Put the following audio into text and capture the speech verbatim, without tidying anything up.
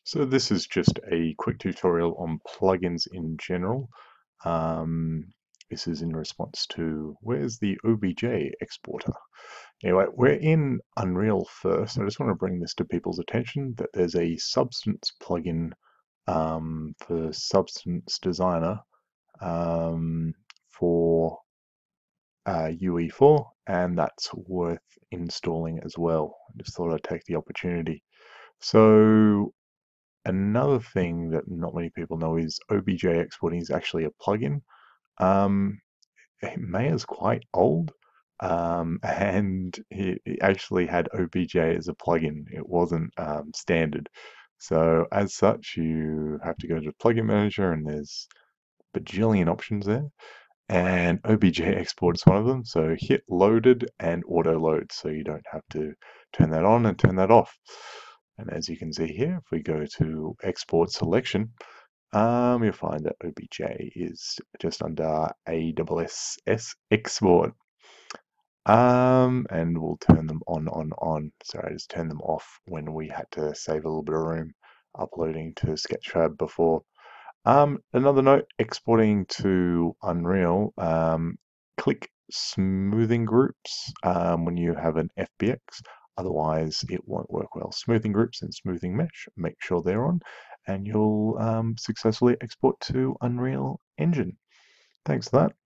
So this is just a quick tutorial on plugins in general. Um, this is in response to where's the O B J exporter? Anyway, we're in Unreal first. I just want to bring this to people's attention that there's a Substance plugin um, for Substance Designer um, for uh, U E four, and that's worth installing as well. I just thought I'd take the opportunity. So another thing that not many people know is O B J exporting is actually a plugin. Um, Maya's quite old, um, and it, it actually had O B J as a plugin. It wasn't um, standard. So as such, you have to go to the plugin manager, and there's bajillion options there. And O B J export is one of them. So hit loaded and auto load, so you don't have to turn that on and turn that off. And as you can see here, if we go to export selection, um, you'll find that O B J is just under A S S export. Um, and we'll turn them on, on, on. Sorry, I just turned them off when we had to save a little bit of room uploading to Sketchfab before. Um, another note, exporting to Unreal, um, click smoothing groups um, when you have an F B X. Otherwise, it won't work well. Smoothing groups and smoothing mesh, make sure they're on, and you'll um, successfully export to Unreal Engine. Thanks for that.